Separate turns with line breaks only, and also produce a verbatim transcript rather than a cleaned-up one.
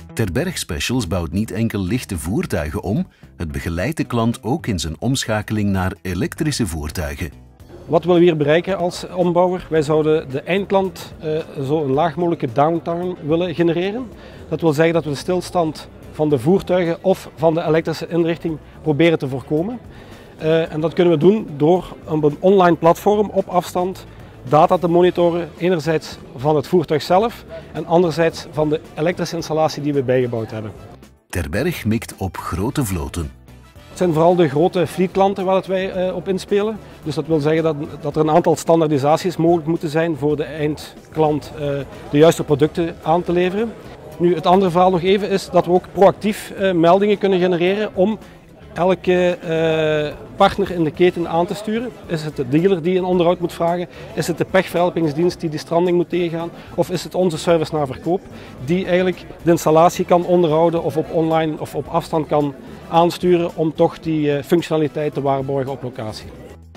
Terberg Specials bouwt niet enkel lichte voertuigen om, het begeleidt de klant ook in zijn omschakeling naar elektrische voertuigen.
Wat willen we hier bereiken als ombouwer? Wij zouden de eindklant uh, zo een laag mogelijke downtime willen genereren. Dat wil zeggen dat we de stilstand van de voertuigen of van de elektrische inrichting proberen te voorkomen. Uh, en dat kunnen we doen door op een online platform op afstand data te monitoren, enerzijds van het voertuig zelf en anderzijds van de elektrische installatie die we bijgebouwd hebben.
Terberg mikt op grote vloten.
Het zijn vooral de grote fleetklanten waar wij uh, op inspelen. Dus dat wil zeggen dat, dat er een aantal standaardisaties mogelijk moeten zijn voor de eindklant uh, de juiste producten aan te leveren. Nu, het andere verhaal nog even is dat we ook proactief uh, meldingen kunnen genereren om elke uh, partner in de keten aan te sturen. Is het de dealer die een onderhoud moet vragen? Is het de pechverhelpingsdienst die de stranding moet tegengaan? Of is het onze service na verkoop die eigenlijk de installatie kan onderhouden of op online of op afstand kan aansturen om toch die uh, functionaliteit te waarborgen op locatie?